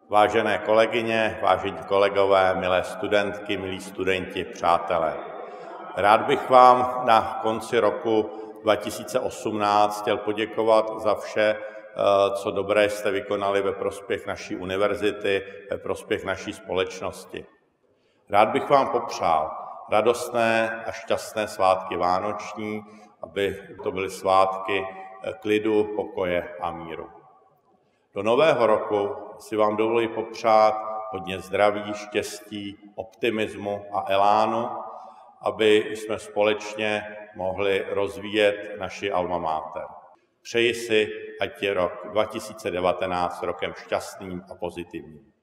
Vážené kolegyně, vážení kolegové, milé studentky, milí studenti, přátelé. Rád bych vám na konci roku 2018 chtěl poděkovat za vše, co dobré jste vykonali ve prospěch naší univerzity, ve prospěch naší společnosti. Rád bych vám popřál radostné a šťastné svátky vánoční, aby to byly svátky klidu, pokoje a míru. Do nového roku si vám dovoluji popřát hodně zdraví, štěstí, optimismu a elánu, aby jsme společně mohli rozvíjet naši alma mater. Přeji si, ať je rok 2019 rokem šťastným a pozitivním.